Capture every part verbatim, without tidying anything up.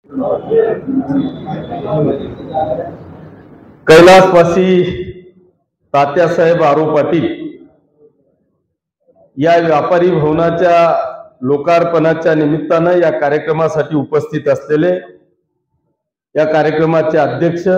कैलासवासी तात्यासाहेब आरो पाटील या व्यापारी भवनाच्या लोकार्पणाच्या निमित्तानं या कार्यक्रमासाठी उपस्थित असलेले या कार्यक्रमाचे अध्यक्ष,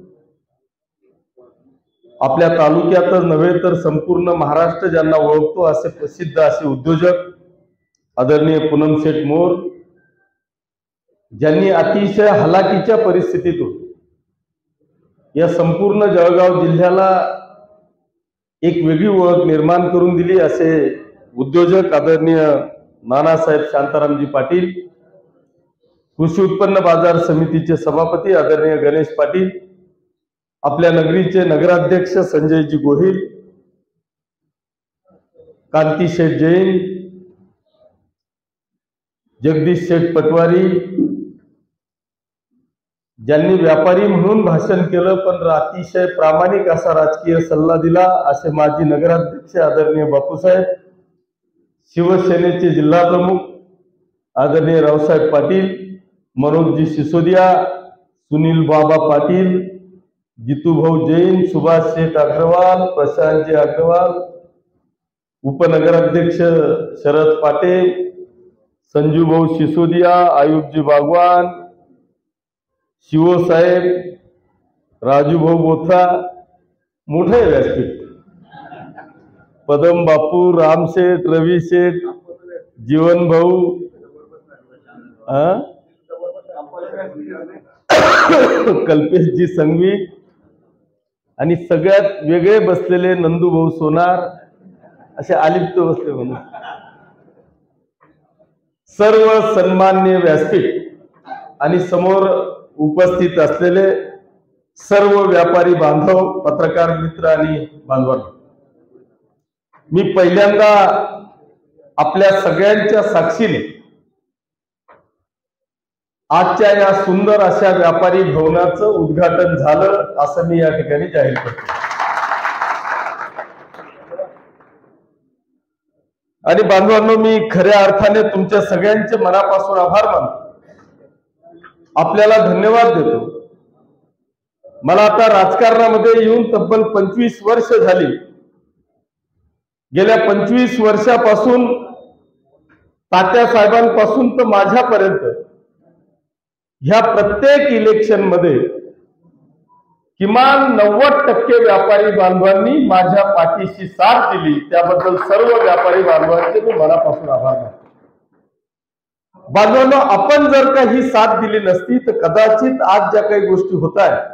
आपल्या तालुक्यातच नव्हे तर संपूर्ण महाराष्ट्र ज्यांना ओळखतो असे प्रसिद्ध असे उद्योजक आदरणीय पूनम शेठ मोर, ज्यांनी अतिशय हलाखीच्या परिस्थितीतून या संपूर्ण जळगाव जिल्ह्याला एक वेगळी ओळख निर्माण करून दिली असे उद्योजक आदरणीय नानासाहेब शांतारामजी पाटील, कृषी उत्पन्न बाजार समितीचे सभापती आदरणीय गणेश पाटील, आपल्या नगरीचे नगराध्यक्ष संजयजी गोहिल, कांती शेठ जैन, जगदीश शेठ पटवारी, ज्यांनी व्यापारी म्हणून भाषण केलं पण अतिशय प्रामाणिक असा राजकीय सल्ला दिला असे माजी नगराध्यक्ष आदरणीय बापूसाहेब, शिवसेनेचे जिल्हा प्रमुख आदरणीय रावसाहेब पाटील, मनोजजी सिसोदिया, सुनील बाबा पाटील, जितूभाऊ जैन, सुभाष शेठ अग्रवाल, प्रशांतजी अग्रवाल, उपनगराध्यक्ष शरद पाटील, संजूभाऊ सिसोदिया, आयुबजी बागवान, शिवसाहेब, राजूभाऊ बोथा, मोठे व्यासपीठ, पदम बापू, रामशेठ, रवी शेठ, जीवन भाऊ, कल्पेशजी संघवी आणि सगळ्यात वेगळे बसलेले नंदूभाऊ सोनार, असे आलिप्त बसले म्हणून सर्व सन्मान्य व्यासपीठ आणि समोर उपस्थित असलेले सर्व व्यापारी बांधव, पत्रकार मित्र आणि बांधवांनो, मी पहिल्यांदा आपल्या सगळ्यांच्या साक्षीने आजच्या या सुंदर अशा व्यापारी भवनाचं उद्घाटन झालं असं मी या ठिकाणी जाहीर करतो। आणि बांधवांनो, मी खऱ्या अर्थाने तुमच्या सगळ्यांचे मनापासून आभार मानतो, आपल्याला धन्यवाद देतो। मला आता राजकारणामध्ये येऊन तब्बल पंचवीस वर्ष झाली। गेल्या पंचवीस वर्षापासून तात्या साहेबांपासून तर माझ्यापर्यंत ह्या प्रत्येक इलेक्शन मध्ये किमान नव्वद टक्के व्यापारी बांधवांनी माझ्या पाठीशी साथ दिली, त्याबद्दल सर्व व्यापारी बांधवांचे मी मनापासून आभार मानतो। बांधवांनो, आपण जर का ही साथ दिली नसती तर कदाचित आज ज्या काही गोष्टी होत आहेत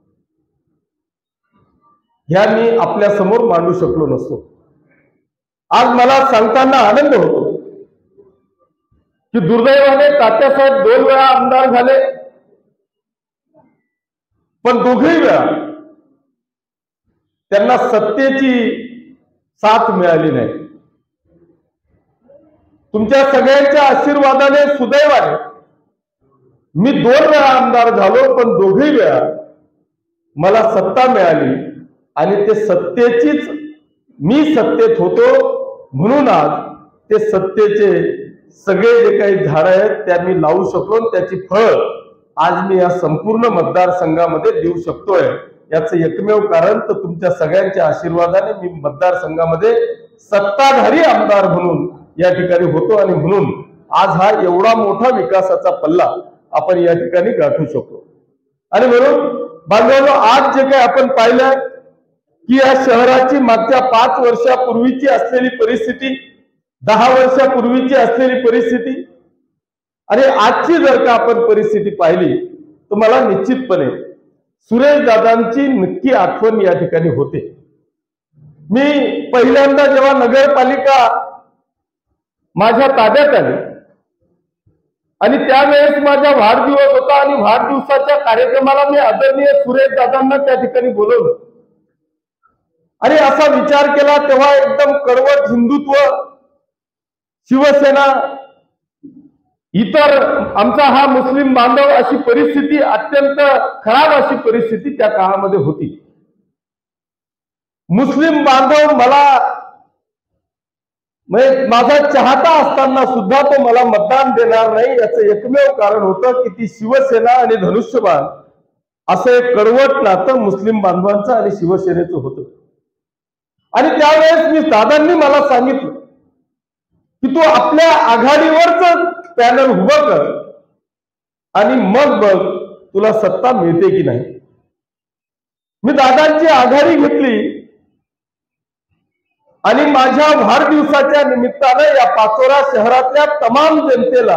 ह्या मी आपल्या समोर मांडू शकलो नसतो। आज मला सांगताना आनंद होतो की दुर्दैवाने तात्यासाहेब दोन वेळा आमदार झाले, पण दोघही वेळा त्यांना सत्तेची साथ मिळाली नाही। तुमच्या सगळ्यांच्या आशीर्वादाने सुदैवाने मी दोन वेळा आमदार झालो, पण दोघही वेळा मला सत्ता मिळाली आणि ते सत्तेचीच मी सत्तेत होतो, म्हणून आज ते सत्तेचे सगळे जे काही झाड आहेत त्या मी लावू शकलो, त्याची फळ आज मी या संपूर्ण मतदारसंघामध्ये देऊ शकतोय। याचं एकमेव कारण तर तुमच्या सगळ्यांच्या आशीर्वादाने मी मतदारसंघामध्ये सत्ताधारी आमदार म्हणून या ठिकाणी होतो आणि म्हणून आज हा एवढा मोठा विकासाचा पल्ला आपण या ठिकाणी गाठू शकतो। आणि म्हणून बांधवांनो, आज जे काही आपण पाहिलं की या शहराची मागच्या पाच वर्षापूर्वीची असलेली परिस्थिती, दहा वर्षापूर्वीची असलेली परिस्थिती आणि आजची जर का आपण परिस्थिती पाहिली तर मला निश्चितपणे सुरेश दादांची नक्की आठवण या ठिकाणी होते। मी पहिल्यांदा जेव्हा नगरपालिका माझ्या ताब्यात आली आणि त्यावेळेस माझा वाढदिवस होता आणि वाढदिवसाच्या कार्यक्रमाला मी आदरणीय सुरेश दादांना त्या ठिकाणी बोलवलं आणि असा विचार केला, तेव्हा एकदम कडवट हिंदुत्व, शिवसेना, इतर आमचा हा मुस्लिम बांधव, अशी परिस्थिती, अत्यंत खराब अशी परिस्थिती त्या काळामध्ये होती। मुस्लिम बांधव मला म्हणजे माझा चाहता असताना सुद्धा तो मला मतदान देणार नाही याचं एकमेव कारण होतं की ती शिवसेना आणि धनुष्यबाण असं एक कडवट नातं मुस्लिम बांधवांचं आणि शिवसेनेचं होतं. आणि त्यावेळेस मी दादांनी मला सांगितलं की तू आपल्या आघाडीवरच पॅनल उभं कर आणि मग बघ तुला सत्ता मिळते की नाही. मी दादांची आघाडी घेतली आणि माझ्या वाढदिवसाच्या निमित्तानं या पाचोरा शहरातल्या तमाम जनतेला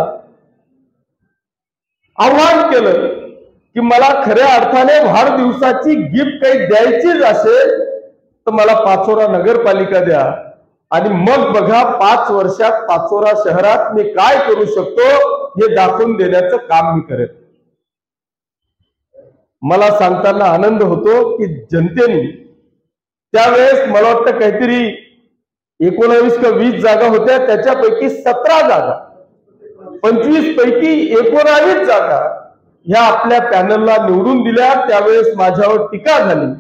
आव्हान केलं की मला खऱ्या अर्थाने वाढदिवसाची गिफ्ट काही द्यायचीच असेल तर मला पाचोरा नगरपालिका द्या आणि मग बघा पाच वर्षात पाचोरा शहरात मी काय करू शकतो हे दाखवून देण्याचं काम मी करेन. मला सांगताना आनंद होतो की जनतेने त्यावेळेस मला वाटतं काहीतरी एकोणावीस का वीस जागा होत्या, त्याच्यापैकी सतरा जागा पंचवीस पैकी एकोणावीस जागा ह्या आपल्या पॅनलला निवडून दिल्या. त्यावेळेस माझ्यावर टीका झाली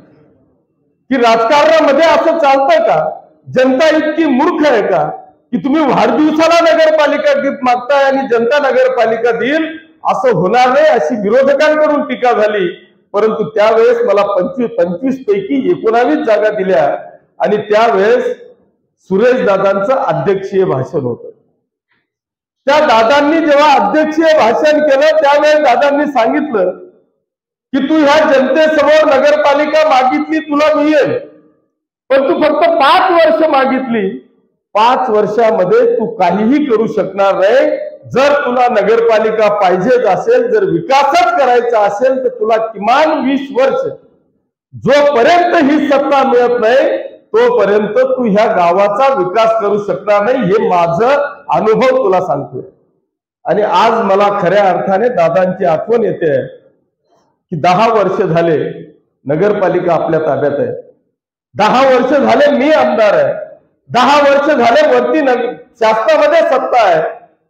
की राजकारणामध्ये असं चालतं का, जनता इतकी मूर्ख आहे का की तुम्ही वाढदिवसाला नगरपालिका गिफ्ट मागताय आणि जनता नगरपालिका देईल, असं होणार नाही अशी विरोधकांकडून टीका झाली. परंतु त्यावेळेस मला पंचवीस पंचवीस पैकी एकोणावीस जागा दिल्या आणि त्यावेळेस सुरेश दादांचं अध्यक्षीय भाषण होतं. त्या दादांनी जेव्हा अध्यक्षीय भाषण केलं त्यावेळेस दादांनी सांगितलं की तू ह्या जनतेसमोर नगरपालिका मागितली तुला मिळेल, पण तू फक्त पाच वर्ष मागितली, पाच वर्षामध्ये तू काहीही करू शकणार नाही. जर तुला नगरपालिका पाहिजेच असेल, जर विकासच करायचा असेल तर तुला किमान वीस वर्ष जोपर्यंत ही सत्ता मिळत नाही तोपर्यंत तू ह्या गावाचा विकास करू शकणार नाही. हे माझं अनुभव तुला सांगतोय. आणि आज मला खऱ्या अर्थाने दादांची आठवण येते की दहा वर्ष झाले नगरपालिका आपल्या ताब्यात आहे, दहा वर्ष झाले मी आमदार आहे, दहा वर्ष झाले वरती शासनामध्ये सत्ता आहे.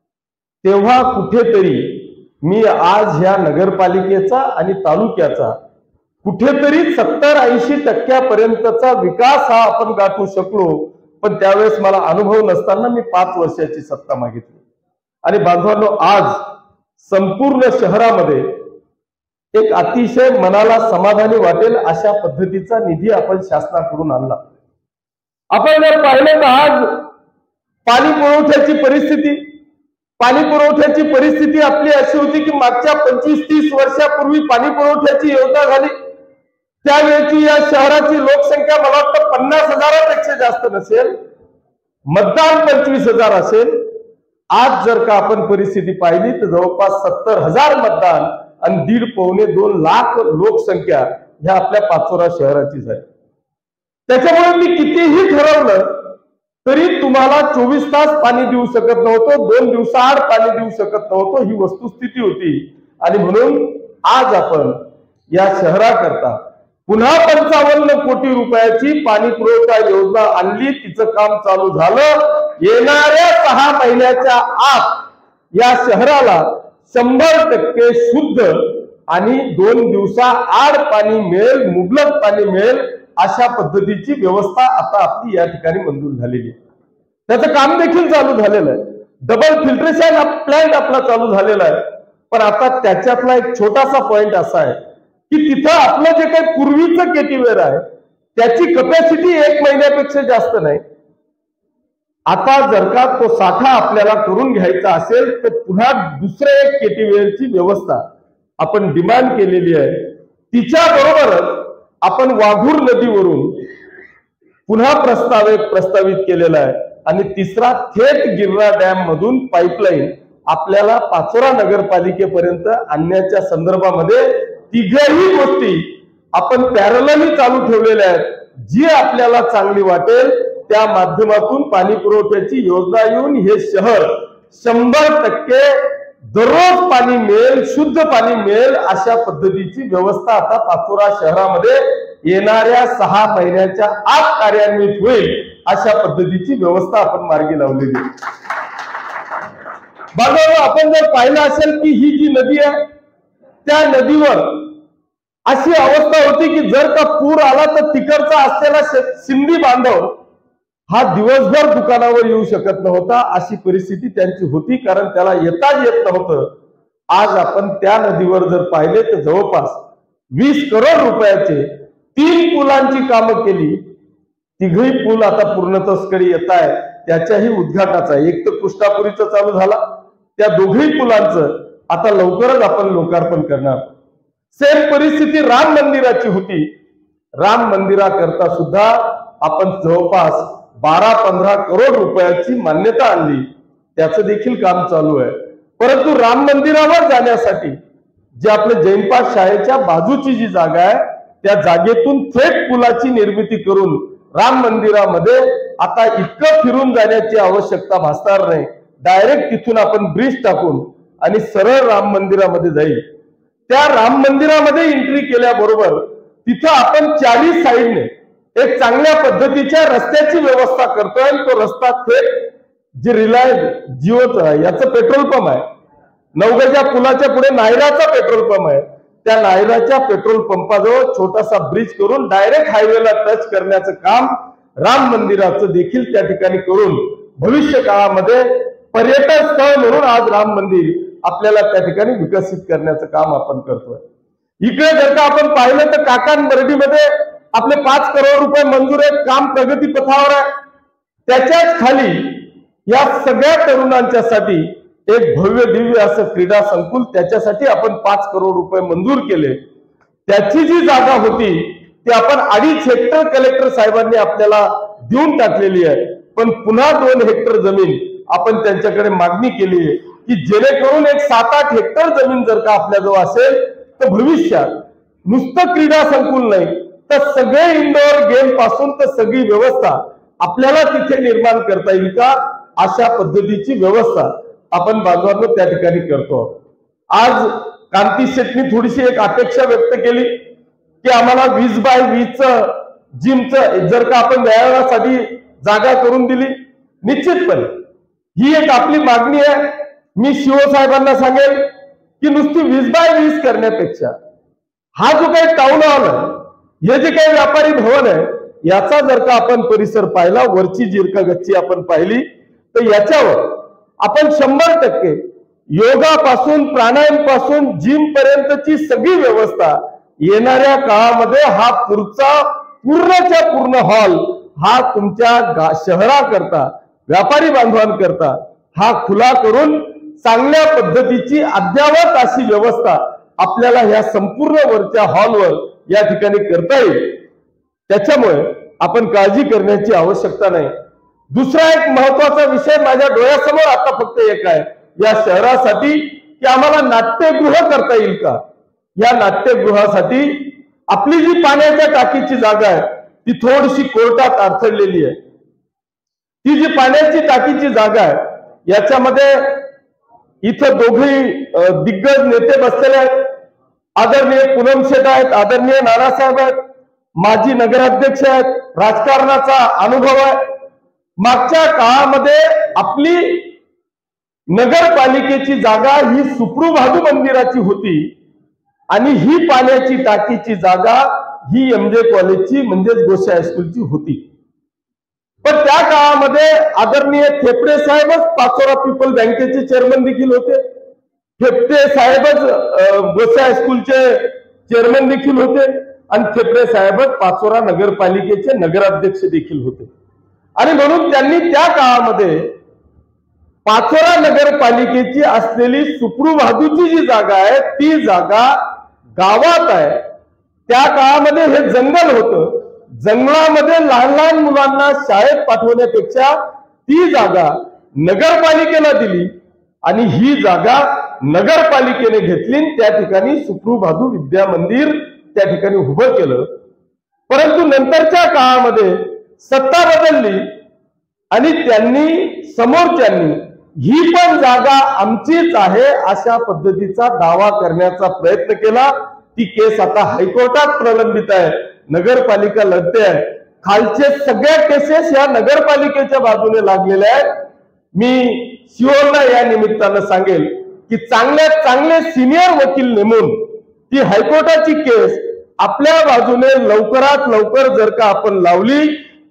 तेव्हा कुठेतरी मी आज ह्या नगरपालिकेचा आणि तालुक्याचा कुठेतरी सत्तर ऐंशी टक्क्यापर्यंतचा विकास हा आपण गाठू शकलो. पण त्यावेळेस मला अनुभव नसताना मी पाच वर्षाची सत्ता मागितली. आणि बांधवांनो, आज संपूर्ण शहरामध्ये एक अतिशय मनाला समाधानी वाटेल अशा पद्धतीचा निधी आपण शासनाकडून आणला. आपण जर पाहिलं तर आज पाणी पुरवठ्याची परिस्थिती पाणी पुरवठ्याची परिस्थिती आपली अशी होती की मागच्या पंचवीस तीस वर्षापूर्वी पाणी पुरवठ्याची योजना झाली त्यावेळेची या शहराची लोकसंख्या मला वाटतं पन्नास हजारापेक्षा जास्त नसेल, मतदान पंचवीस हजार असेल. आज जर का आपण परिस्थिती पाहिली तर जवळपास सत्तर हजार मतदान आणि दीड पावणे दोन लाख लोकसंख्या ह्या आपल्या पाचोरा शहराचीच आहे. त्याच्यामुळे मी कितीही ठरवलं तरी तुम्हाला चोवीस तास पाणी देऊ शकत नव्हतो, दोन दिवसाआड पाणी देऊ शकत नव्हतो, ही वस्तुस्थिती होती. आणि म्हणून आज आपण या शहराकरता पुन्हा पंचावन्न कोटी रुपयाची पाणी पुरवठा योजना आणली. तिचं काम चालू झालं. येणाऱ्या सहा महिन्याच्या आत या शहराला शंभर टक्के शुद्ध आणि दोन दिवसा आड पाणी मिळेल, मुबलक पाणी मिळेल अशा पद्धतीची व्यवस्था आता आपली या ठिकाणी मंजूर झालेली आहे. त्याचं काम देखील चालू झालेलं आहे. डबल फिल्ट्रेशन प्लांट आपला चालू झालेला आहे. पण आता त्याच्यातला एक छोटासा पॉइंट असा आहे की तिथं आपलं जे काही पूर्वीचं केटीवेअर आहे त्याची कपॅसिटी एक महिन्यापेक्षा जास्त नाही. आता जर का तो साठा आपल्याला करून घ्यायचा असेल तर पुन्हा दुसऱ्या एक केटीवेअरची व्यवस्था आपण डिमांड केलेली आहे. तिच्या बरोबरच आपण वाघूर नदीवरून पुन्हा प्रस्ताव प्रस्तावित केलेला आहे. आणि तिसरा थेट गिरणा डॅम मधून पाईपलाईन आपल्याला पाचोरा नगरपालिकेपर्यंत आणण्याच्या संदर्भामध्ये तिघही गोष्टी आपण पॅरलली चालू ठेवलेल्या आहेत. जी आपल्याला चांगली वाटेल त्या माध्यमातून पाणी पुरवठ्याची योजना येऊन हे शहर शंभर टक्के दररोज पाणी मिळेल, शुद्ध पाणी मिळेल अशा पद्धतीची व्यवस्था आता पाचोरा शहरामध्ये येणाऱ्या सहा महिन्याच्या आत कार्यान्वित होईल अशा पद्धतीची व्यवस्था आपण मार्गी लावलेली. बांधवांनो, आपण जर पाहिलं असेल की ही जी नदी आहे त्या नदीवर अशी अवस्था होती की जर का पूर आला तर तिकडचा असलेला सिंधी बांधव हा दिवसभर दुकानावर येऊ शकत नव्हता, अशी परिस्थिती त्यांची होती, कारण त्याला येताच येत नव्हतं. आज आपण त्या नदीवर जर पाहिले तर जवळपास वीस करोड रुपयाचे तीन पुलांची कामं केली. तिघही पूल आता पूर्णत्वासकडे येत आहे, त्याच्याही उद्घाटनाचा. एक तर कृष्णापुरीचं चालू झाला, त्या दोघही पुलांचं आता लवकरच आपण लोकार्पण करणार. सेम परिस्थिती राम मंदिराची होती. राम मंदिराकरता सुद्धा आपण जवळपास बारा पंधरा करोड रुपयाची मान्यता आणली, त्याचं देखील काम चालू आहे. परंतु राम मंदिरावर जाण्यासाठी जे आपल्या जैनपाठ शाळेच्या बाजूची जी जागा आहे, त्या जागेतून थेट पुलाची निर्मिती करून राम मंदिरामध्ये आता इतकं फिरून जाण्याची आवश्यकता भासणार नाही. डायरेक्ट तिथून आपण ब्रिज टाकून आणि सरळ राम मंदिरामध्ये जाईल. त्या राम मंदिरामध्ये एंट्री केल्याबरोबर तिथं आपण चारी साईडने एक चांगल्या पद्धतीच्या रस्त्याची व्यवस्था करतोय. तो रस्ता थेट जे रिलायन्स जिओचा याचं पेट्रोल पंप आहे, नवगजा पुलाच्या पुढे नायराचा पेट्रोल पंप आहे, त्या नायराच्या पेट्रोल पंपाजवळ छोटासा ब्रिज करून डायरेक्ट हायवेला टच करण्याचं काम राम मंदिराचं देखील त्या ठिकाणी करून भविष्य काळामध्ये पर्यटन स्थळ म्हणून आज राम मंदिर आपल्याला त्या ठिकाणी विकसित करण्याचं काम आपण करतोय. इकडे जर का आपण पाहिलं तर काकान बर्डीमध्ये आपले पाच करोड रुपये मंजूर आहेत, काम प्रगती पथावर आहे. त्याच्याच खाली या सगळ्या तरुणांच्यासाठी एक भव्य दिव्य असं क्रीडा संकुल, त्याच्यासाठी आपण पाच करोड रुपये मंजूर केले. त्याची जी जागा होती ती आपण अडीच हेक्टर कलेक्टर साहेबांनी आपल्याला देऊन टाकलेली आहे. पण पुन्हा दोन हेक्टर जमीन आपण त्यांच्याकडे मागणी केली आहे की जेणेकरून एक सात आठ हेक्टर जमीन जर का आपल्याजवळ असेल तर भविष्यात नुसतं क्रीडा संकुल नाही तर सगळे इंडोर गेम पासून तर सगळी व्यवस्था आपल्याला तिथे निर्माण करता येईल का, अशा पद्धतीची व्यवस्था आपण बांधवांनो त्या ठिकाणी करतो. आज कांती शेट्टी थोडीशी एक अपेक्षा व्यक्त केली की आम्हाला वीस बाय वीसचं जिमचं जर का आपण व्यायामासाठी जागा करून दिली, निश्चितपणे ही एक आपली मागणी आहे. मी शिव साहेबांना सांगेल की नुसती वीस बाय वीस करण्यापेक्षा हा जो काही टाउन हॉल आहे, हे जे काही व्यापारी भवन आहे, याचा जर का आपण परिसर पाहिला, वरची जिरका गच्ची आपण पाहिली तर याच्यावर आपण शंभर टक्के योगापासून प्राणायाम पासून जिम पर्यंतची सगळी व्यवस्था येणाऱ्या काळामध्ये हा पुढचा पूर्णच्या पूर्ण हॉल हा तुमच्या शहराकरता व्यापारी बांधवांकरता हा खुला करून चांगल्या पद्धतीची अद्यावत अशी व्यवस्था आपल्याला ह्या संपूर्ण वरच्या हॉलवर या ठिकाणी करता येईल. त्याच्यामुळे आपण काळजी करण्याची आवश्यकता नाही. दुसरा एक महत्वाचा विषय माझ्या डोळ्यासमोर आता फक्त एक आहे या शहरासाठी की आम्हाला नाट्यगृह करता येईल का. या नाट्यगृहासाठी आपली जी पाण्याच्या टाकीची जागा आहे ती थोडीशी कोर्टात अडथळलेली आहे. ती जी पाण्याची टाकीची जागा आहे याच्यामध्ये इथं दोघे दिग्गज नेते बसलेले आहेत. आदरणीय पूनम शेठ आहेत, आदरणीय नानासाहेब आहेत, माजी नगराध्यक्ष आहेत, राजकारणाचा अनुभव आहे. मागच्या काळामध्ये आपली नगरपालिकेची जागा ही सुप्रभादू मंदिराची होती आणि ही पाण्याची टाकीची जागा ही एमजे कॉलेजची म्हणजेच गोसे हायस्कूलची होती. पण त्या काळामध्ये आदरणीय थेपडे साहेबच पाचोरा पीपल बँकेचे चेअरमन देखील होते. थेपडे साहेबच गोसे हायस्कूलचे चेअरमन देखील होते आणि थेपडे साहेबच पाचोरा नगरपालिकेचे नगराध्यक्ष देखील होते. आणि म्हणून त्यांनी त्या काळामध्ये पाचोरा नगरपालिकेची असलेली सुप्रभादूची जी जागा आहे ती जागा गावात आहे. त्या काळामध्ये हे जंगल होतं. जंगलामध्ये लहान लहान मुलांना शाळेत पाठवण्यापेक्षा ती जागा नगरपालिकेला दिली आणि ही जागा नगरपालिकेने घेतली. त्या ठिकाणी सुप्रभादू विद्या मंदिर त्या ठिकाणी उभं केलं. परंतु नंतरच्या काळामध्ये सत्ता बदलली आणि त्यांनी समोरच्यांनी ही पण जागा आमचीच आहे अशा पद्धतीचा दावा करण्याचा प्रयत्न केला. ती केस आता हायकोर्टात प्रलंबित आहे. नगरपालिका लढते आहे. खालचे सगळ्या केसेस या नगरपालिकेच्या बाजूने लागलेल्या आहेत. मी शिवला या निमित्तानं सांगेल की चांगल्यात चांगले सिनियर वकील नेमून ती हायकोर्टाची केस आपल्या बाजूने लवकरात लवकर जर का आपण लावली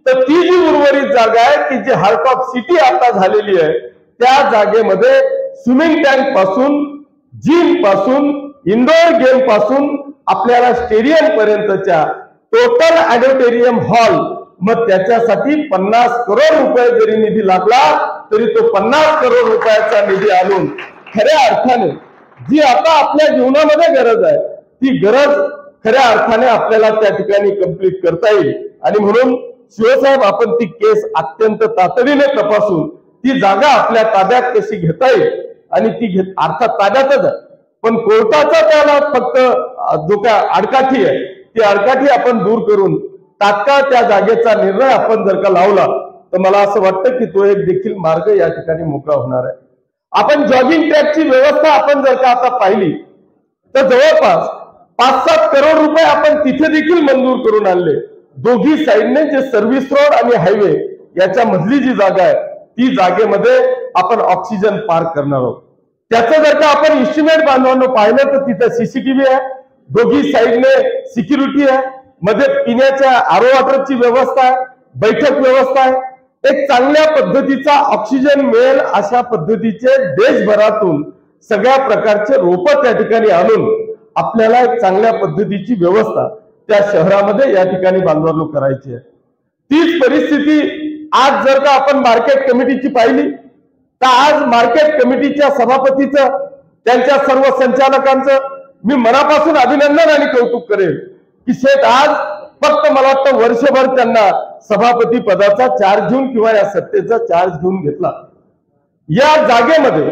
तर ती जी उर्वरित जागा आहे की जी हार्ट ऑफ सिटी आता झालेली आहे त्या जागेमध्ये स्विमिंग टँक पासून, जिम पासून, इंडोर गेम पासून आपल्याला स्टेडियम पर्यंतच्या टोटल ऑडिटोरियम हॉल, मग त्याच्यासाठी पन्नास करोड रुपये जरी निधी लागला तरी तो पन्नास करोड रुपयाचा निधी आणून खऱ्या अर्थाने जी आता आपल्या जीवनामध्ये गरज आहे ती गरज खऱ्या अर्थाने आपल्याला त्या ठिकाणी कंप्लीट करता येईल। आणि म्हणून शिवसाहेब आपण ती केस अत्यंत तातडीने तपासून ती जागा आपल्या ताब्यात कशी घेता येईल आणि ती घेत अर्थात ताब्यातच आहे, पण कोर्टाचा त्याला फक्त जो काय आडकाठी आहे ती आडकाठी आपण दूर करून तात्काळ त्या जागेचा निर्णय आपण जर का लावला तर मला असं वाटतं की तो एक देखील मार्ग या ठिकाणी मोकळा होणार आहे। आपण जॉगिंग ट्रॅकची व्यवस्था आपण जर का आता पाहिली तर जवळपास पाच सात करोड रुपये आपण तिथे देखील मंजूर करून आणले। दोघी साईडने जे सर्व्हिस रोड आणि हायवे याच्या मधली जी जागा आहे ती जागेमध्ये आपण ऑक्सिजन पार्क करणार आहोत। त्याचं जर का आपण इस्टिमेट बांधवांनो पाहिलं तर तिथे सीसीटीव्ही आहे, दोघी साईडने सिक्युरिटी आहे, मध्ये पिण्याच्या आरो वॉटरची व्यवस्था आहे, बैठक व्यवस्था आहे। एक चांगल्या पद्धतीचा ऑक्सिजन मिळेल अशा पद्धतीचे देशभरातून सगळ्या प्रकारचे रोप त्या ठिकाणी आणून आपल्याला एक चांगल्या पद्धतीची व्यवस्था त्या शहरामध्ये या ठिकाणी बांधवांनो करायची आहे। तीच परिस्थिती आज जर का आपण मार्केट कमिटीची पाहिली तर आज मार्केट कमिटीच्या सभापतीचं त्यांच्या सर्व संचालकांचं मी मनापासून अभिनंदन आणि कौतुक करेन की शेठ आज फक्त मला वाटतं वर्षभर त्यांना सभापती पदाचा चार्ज घेऊन किंवा या सत्तेचा चार्ज घेऊन घेतला। या जागेमध्ये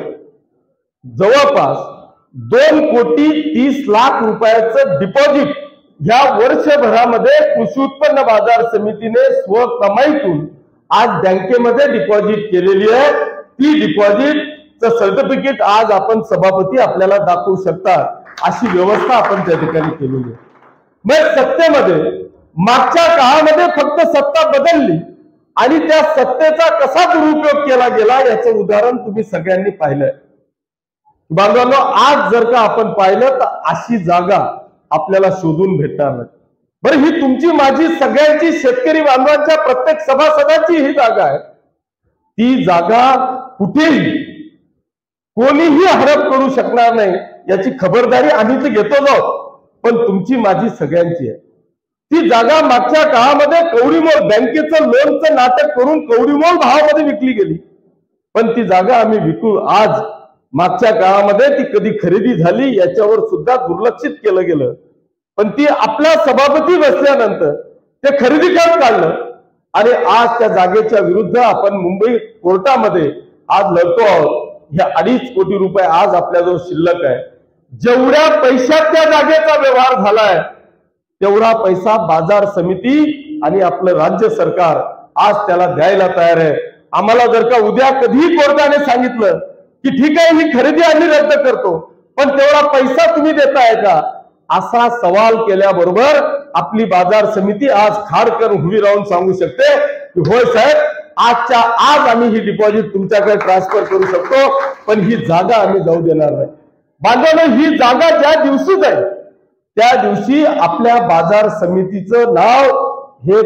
जवळपास दोन कोटी तीस लाख रुपयाचं डिपॉझिट या वर्षभरामध्ये कृषी उत्पन्न बाजार समितीने स्वकमाईतून आज बँकेमध्ये डिपॉझिट केलेली आहे। ती डिपॉझिटचं सर्टिफिकेट आज आपण सभापती आपल्याला दाखवू शकतात अशी व्यवस्था आपण त्या ठिकाणी केलेली आहे। मग सत्तेमध्ये मागच्या काळामध्ये फक्त सत्ता बदलली आणि त्या सत्तेचा कसा दुरुपयोग केला गेला याचं उदाहरण तुम्ही सगळ्यांनी पाहिलंय। बांधवांनो आज जर का आपण पाहिलं तर अशी जागा आपल्याला शोधून भेटणार नाही। बरं ही तुमची माझी सगळ्यांची शेतकरी बांधवांच्या प्रत्येक सभासदाची ही जागा आहे। ती जागा कुठेही कोणीही हडप करू शकणार नाही याची खबरदारी आम्ही तर घेतो आहोत, पण तुमची माझी सगळ्यांची आहे। ती जागा मागच्या काळामध्ये कवडीमोल बँकेचं लोनचं नाटक करून कवडीमोल भावामध्ये विकली गेली, पण ती जागा आम्ही विकू आज मागच्या काळामध्ये ती कधी खरेदी झाली याच्यावर सुद्धा दुर्लक्षित केलं गेलं, पण ती आपला सभापती बसल्यानंतर ते खरेदी करत काढलं आणि आज त्या जागेच्या विरुद्ध आपण मुंबई कोर्टामध्ये आज लढतो आहोत। हे अडीच कोटी रुपये आज आपल्याजवळ शिल्लक आहे। जेवढ्या पैशात त्या जागेचा व्यवहार झालाय तेवढा पैसा बाजार समिती आणि आपलं राज्य सरकार आज त्याला द्यायला तयार आहे। आम्हाला जर का उद्या कधीही कोर्टाने सांगितलं की ठीक आहे ही खरेदी आम्ही रद्द करतो पण तेवढा पैसा तुम्ही देताय का असा सवाल केल्याबरोबर आपली बाजार समिती आज खाडकर उभी राहून सांगू शकते की होय साहेब आजच्या आज आम्ही ही डिपॉझिट तुमच्याकडे ट्रान्सफर करू शकतो, पण ही जागा आम्ही जाऊ देणार नाही। बांधवांनो ही जागा ज्या दिवशी जाईल त्या दिवशी आपल्या बाजार समितीचं नाव हे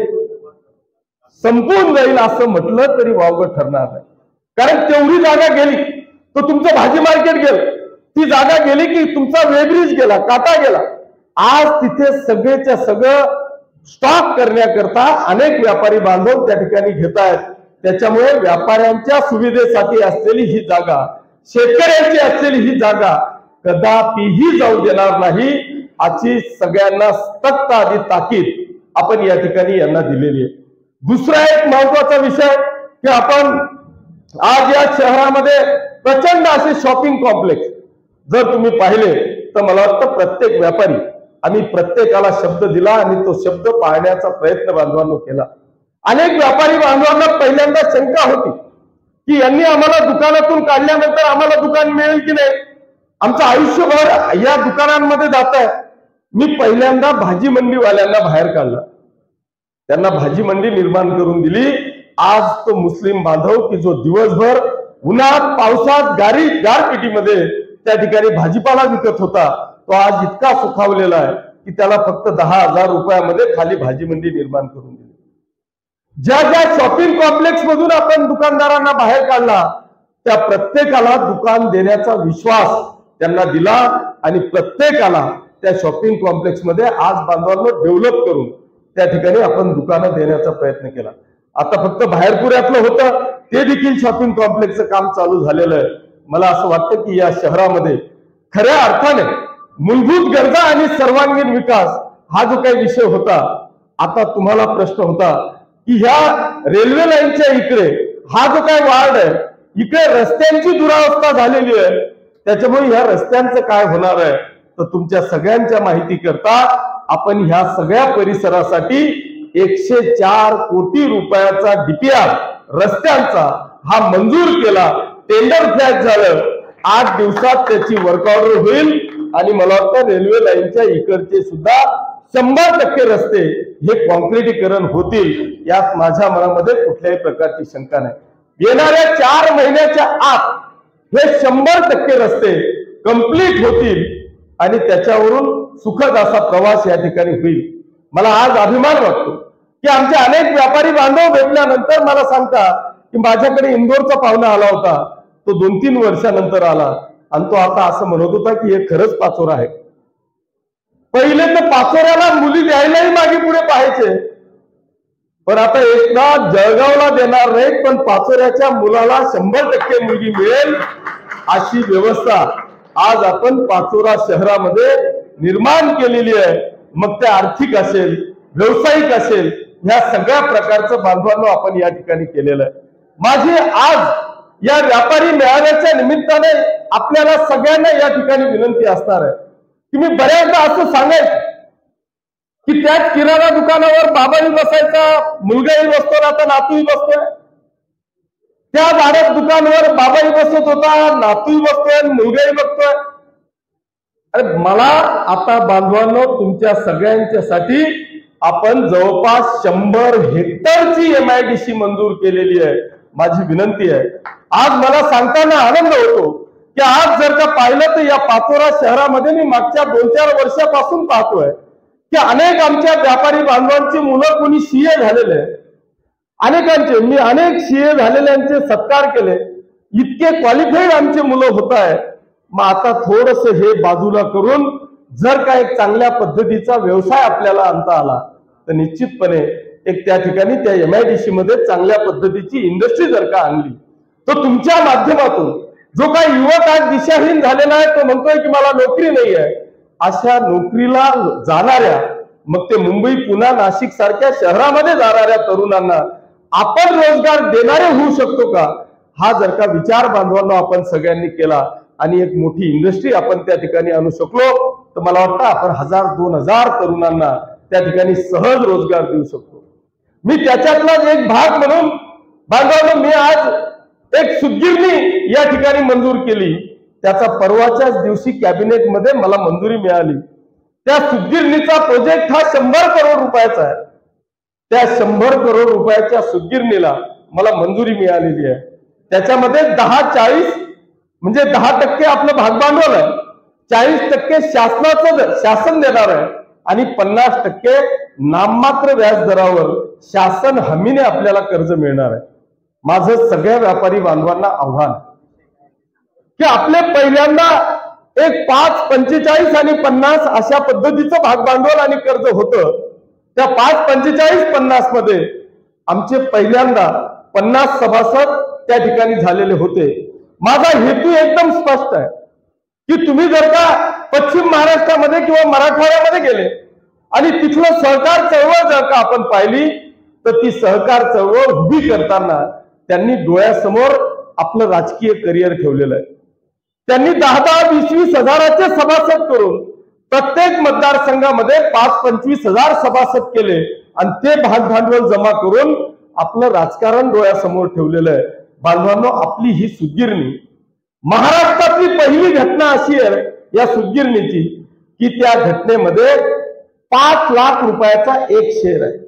संपून जाईल असं म्हटलं तरी वावगं ठरणार नाही, कारण तेवढी जागा गेली तर तुमचं भाजी मार्केट गेलं, ती जागा गेली की तुमचा वेब्रिज गेला, काटा गेला। आज तिथे सगळेच्या सगळं स्टॉक करण्याकरता अनेक व्यापारी बांधव त्या ठिकाणी घेत आहेत। त्याच्यामुळे व्यापाऱ्यांच्या सुविधेसाठी असलेली ही जागा, शेतकऱ्यांची असलेली ही जागा कदापिही जाऊ देणार नाही याची सगळ्यांना सक्त आधी ताकीद आपण या ठिकाणी यांना दिलेली आहे। दुसरा एक महत्वाचा विषय की आपण आज या शहरामध्ये प्रचंड असे शॉपिंग कॉम्प्लेक्स जर तुम्ही पाहिले तर मला वाटतं प्रत्येक व्यापारी आम्ही प्रत्येकाला शब्द दिला आणि तो शब्द पाळण्याचा प्रयत्न बांधवांनो केला। अनेक व्यापारी बांधवांना पहिल्यांदा शंका होती की यांनी आम्हाला दुकानातून काढल्यानंतर आम्हाला दुकान मिळेल की नाही, आमचं आयुष्यभर या दुकानांमध्ये जात आहे। मी पहिल्यांदा भाजी मंडीवाल्यांना बाहेर काढला, त्यांना भाजी मंडी निर्माण करून दिली। आज तो मुस्लिम बांधव की जो दिवसभर उन्हात पावसात गारी गारपिटीमध्ये त्या ठिकाणी भाजीपाला विकत होता तो आज इतका सुखावलेला आहे की त्याला फक्त दहा हजार रुपयामध्ये खाली भाजी मंडी निर्माण करून दिली। ज्या ज्या शॉपिंग कॉम्प्लेक्स मधून आपण दुकानदारांना बाहेर काढला त्या प्रत्येकाला दुकान देण्याचा विश्वास त्यांना दिला आणि प्रत्येकाला त्या शॉपिंग कॉम्प्लेक्स मध्ये आज बांधवांना डेव्हलप करून त्या ठिकाणी आपण दुकानं देण्याचा प्रयत्न केला। आता फक्त बाहेरपुऱ्यातलं होतं ते देखील शॉपिंग कॉम्प्लेक्सचं काम चालू झालेलं आहे। मला असं वाटतं की या शहरामध्ये खऱ्या अर्थाने मूलभूत गरजा आणि सर्वांगीण विकास हा जो काही विषय होता, आता तुम्हाला प्रश्न होता की ह्या रेल्वे लाईनच्या इकडे हा जो काही वार्ड आहे इकडे रस्त्यांची दुरावस्था झालेली आहे, त्याच्यामुळे ह्या रस्त्यांचं काय होणार आहे, तर तुमच्या सगळ्यांच्या माहिती करता आपण ह्या सगळ्या परिसरासाठी एकशे चार कोटी रुपयाचा डीपीआर रस्त्यांचा हा मंजूर केला। टेंडर फ्लॅट झालं, आठ दिवसात त्याची वर्क ऑर्डर होईल आणि मला वाटतं रेल्वे लाईनच्या इकडचे सुद्धा शंभर टक्के रस्ते हे कॉन्क्रिटीकरण होतील, यात माझ्या मनामध्ये कुठल्याही प्रकारची शंका नाही। येणाऱ्या चार महिन्याच्या आत हे शंभर टक्के रस्ते कंप्लीट होतील आणि त्याच्यावरून सुखद असा प्रवास या ठिकाणी होईल। मला आज अभिमान वाटतो की आमचे अनेक व्यापारी बांधव भेटल्यानंतर मला सांगता की माझ्याकडे इंदोरचा पाहुणा आला होता, तो दोन तीन वर्षानंतर आला आणि तो आता असं म्हणत होता की हे खरंच पाचोरा आहे। पहिले तर पाचोऱ्याला मुली द्यायलाही मागे पुढे पाहायचे, पण आता एकदा जळगावला देणार नाहीत पण पाचोऱ्याच्या मुलाला शंभर टक्के मुलगी मिळेल अशी व्यवस्था आज आपण पाचोरा शहरामध्ये निर्माण केलेली आहे। मग ते आर्थिक असेल व्यावसायिक असेल ह्या सगळ्या प्रकारचं बांधवांनो आपण या ठिकाणी केलेलं आहे। माझी आज या व्यापारी मेळाव्याच्या निमित्ताने आपल्याला सगळ्यांना या ठिकाणी विनंती असणार आहे की मी बऱ्याचदा असं सांगायचं की त्याच किराणा दुकानावर बाबाही बसायचा, मुलगाही बसतो, आता नातूही बसतोय। त्या झाडात दुकानावर बाबाही बसत होता, नातूही बसतोय, मुलगाही बसतोय। अरे मला आता बांधवांनो तुमच्या सगळ्यांच्यासाठी आपण जवळपास शंभर हेक्टरची एमआयडीसी मंजूर केलेली आहे। माझी विनंती आहे, आज मला सांगताना आनंद होतो की आज जर का पाहिलं तर या पाचोरा शहरामध्ये मी मागच्या दोन चार वर्षापासून पाहतोय की अनेक आमच्या व्यापारी बांधवांची मुलं कोणी सीए झालेले, अनेकांचे मी अनेक सीए झालेल्यांचे सत्कार केले, इतके क्वालिफाईड आमचे मुलं होत आहे। मग आता थोडस हे बाजूला करून जर का एक चांगल्या पद्धतीचा व्यवसाय आपल्याला आणता आला तर निश्चितपणे एक त्या ठिकाणी त्या एमआयडीसी मध्ये चांगल्या पद्धतीची इंडस्ट्री जर का आणली तर तुमच्या माध्यमातून जो काही युवक आज दिशाहीन झालेला आहे तो म्हणतोय की मला नोकरी नाही आहे, अशा नोकरीला जाणाऱ्या मग ते मुंबई पुणे नाशिक सारख्या शहरामध्ये जाणाऱ्या तरुणांना आपण रोजगार देणारे होऊ शकतो का, हा जर का विचार बांधवांना आपण सगळ्यांनी केला आणि एक मोठी इंडस्ट्री आपण त्या ठिकाणी आणू शकलो तर मला वाटतं आपण हजार दोन हजार तरुणांना त्या ठिकाणी सहज रोजगार देऊ शकतो। मी त्याच्यातलाच एक भाग म्हणून बांधवांना मी आज एक सुतगिरणी या ठिकाणी मंजूर केली, त्याचा परवाच्याच दिवशी कॅबिनेट मध्ये मला मंजुरी मिळाली। त्या सुतगिरणीचा प्रोजेक्ट हा शंभर करोड रुपयाचा आहे। त्या शंभर करोड रुपयाच्या सुतगिरणीला मला मंजुरी मिळालेली आहे। त्याच्यामध्ये दहा चाळीस म्हणजे दहा टक्के आपलं भागभांडवल आहे, चाळीस टक्के शासनाचं शासन देणार आहे आणि पन्नास टक्के नाममात्र व्याज दरावर शासन हमीने आपल्याला कर्ज मिळणार आहे। माझं सगळ्या व्यापारी बांधवांना आव्हान की आपले पहिल्यांदा एक पाच पंचेचाळीस आणि पन्नास अशा पद्धतीचं भागभांडवल आणि कर्ज होतं। त्या पाच पंचेचाळीस पन्नास मध्ये आमचे पहिल्यांदा पन्नास सभासद त्या ठिकाणी झालेले होते। माझा हेतू एकदम स्पष्ट आहे की तुम्ही जर का पश्चिम महाराष्ट्रामध्ये किंवा मराठवाड्यामध्ये गेले आणि तिथलं सहकार चळवळ जर का आपण पाहिली तर ती सहकार चळवळ उभी करताना त्यांनी डोळ्यासमोर आपलं राजकीय करिअर ठेवलेलं आहे। त्यांनी दहा दहा वीस वीस हजाराचे सभासद करून प्रत्येक मतदारसंघामध्ये पाच पंचवीस हजार सभासद केले आणि ते भागभांडवल जमा करून आपलं राजकारण डोळ्यासमोर ठेवलेलं आहे। बांधवांनो आपली ही सुतगिरणी महाराष्ट्रातली पहिली घटना अशी आहे या सुतगिरणीची की त्या घटनेमध्ये पाच लाख रुपयाचा एक शेअर आहे।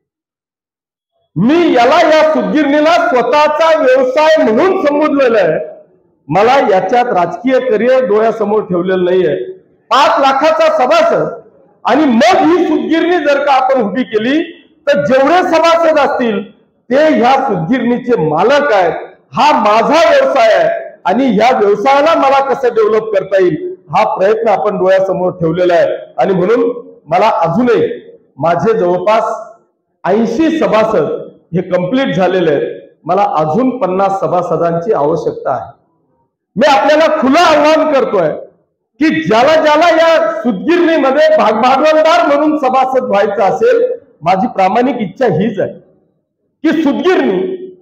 मी याला या सुतगिरणीला स्वतःचा व्यवसाय म्हणून संबोधलेलं आहे। मला याच्यात राजकीय करिअर डोळ्यासमोर ठेवलेलं नाहीये। पाच लाखाचा सभासद आणि मग ही सुतगिरणी जर का आपण उभी केली तर जेवढे सभासद असतील ते ह्या सुतगिरणीचे मालक आहेत. हा माझा व्यवसाय आहे आणि ह्या व्यवसायाला मला कसं डेव्हलप करता येईल हा प्रयत्न आपण डोळ्यासमोर ठेवलेला आहे. आणि म्हणून मला अजूनही माझे जवळपास ऐंशी सभासद हे कंप्लीट झालेले आहेत. मला अजून पन्नास सभासदांची आवश्यकता आहे. मी आपल्याला खुलं आव्हान करतोय की ज्याला ज्याला या सुतगिरणीमध्ये भागभांडवलदार म्हणून सभासद व्हायचं असेल, माझी प्रामाणिक इच्छा हीच आहे की सुतगिरणी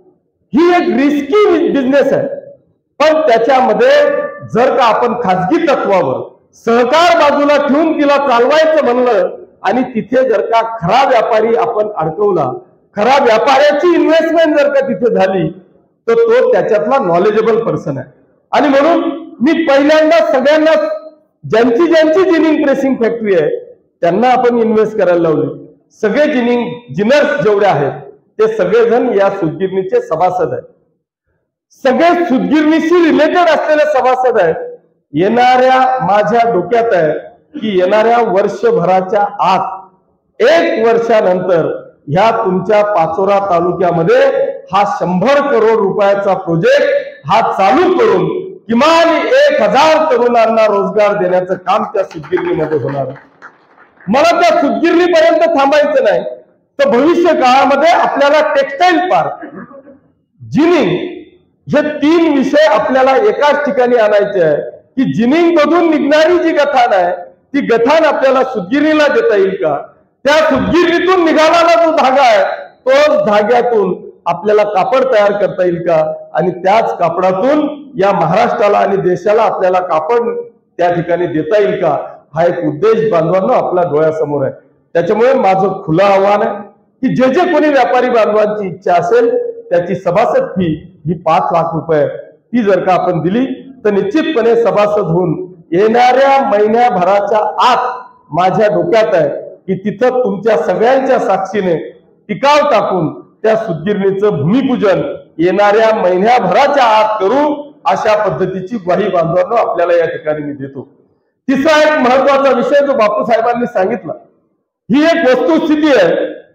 ही एक रिस्की बिझनेस आहे, पण त्याच्यामध्ये जर का आपण खाजगी तत्वावर सहकार बाजूला ठेवून तिला चालवायचं म्हणलं आणि तिथे जर का खरा व्यापारी आपण अडकवला, खरा व्यापाऱ्याची इन्व्हेस्टमेंट जर का तिथे झाली तर तो त्याच्यातला नॉलेजेबल पर्सन आहे. आणि म्हणून मी पहिल्यांदा सगळ्यांना ज्यांची ज्यांची जिनिंग प्रेसिंग फॅक्टरी आहे त्यांना आपण इन्व्हेस्ट करायला लावली. सगळे जिनिंग जिनर्स जेवढे आहेत ते सगळेजण या सुतगिरणीचे सभासद आहेत. सगळे सुतगिरणीशी रिलेटेड असलेले सभासद आहेत. येणाऱ्या माझ्या डोक्यात आहे की येणाऱ्या वर्षभराच्या आत एक वर्षानंतर ह्या तुमच्या पाचोरा तालुक्यामध्ये हा शंभर करोड रुपयाचा प्रोजेक्ट हा चालू करून किमान एक हजार तरुणांना रोजगार देण्याचं काम त्या सुतगिरणीमध्ये होणार. मला त्या सुतगिरणीपर्यंत थांबायचं नाही तर भविष्य काळामध्ये आपल्याला टेक्सटाईल पार्क, जिनिंग हे तीन विषय आपल्याला एकाच ठिकाणी आणायचे आहे की जिनिंग मधून निघणारी जी गठाण आहे ती गठाण आपल्याला सुतगिरणीला देता येईल का, त्या सुतगिरणीतून निघालेला जो धागा आहे तोच धाग्यातून आपल्याला कापड तयार करता येईल का, आणि त्याच कापडातून या महाराष्ट्राला आणि देशाला आपल्याला कापड त्या ठिकाणी देता येईल का, हा एक उद्देश बांधवांनो आपल्या डोळ्यासमोर आहे. त्याच्यामुळे माझं खुलं आव्हान आहे की जे जे कोणी व्यापारी बांधवांची इच्छा असेल त्याची सभासद फी ही पाच लाख रुपये ती जर का आपण दिली तर निश्चितपणे सभासद होऊन येणाऱ्या महिन्याभराच्या आत माझ्या डोक्यात आहे की तिथं तुमच्या सगळ्यांच्या साक्षीने टिकाव टाकून त्या सुतगिरणीचं भूमिपूजन येणाऱ्या महिन्याभराच्या आत करू अशा पद्धतीची ग्वाही बांधवांनो आपल्याला या ठिकाणी मी देतो. तिसरा एक महत्वाचा विषय जो बापू साहेबांनी सांगितला, ही एक वस्तुस्थिती आहे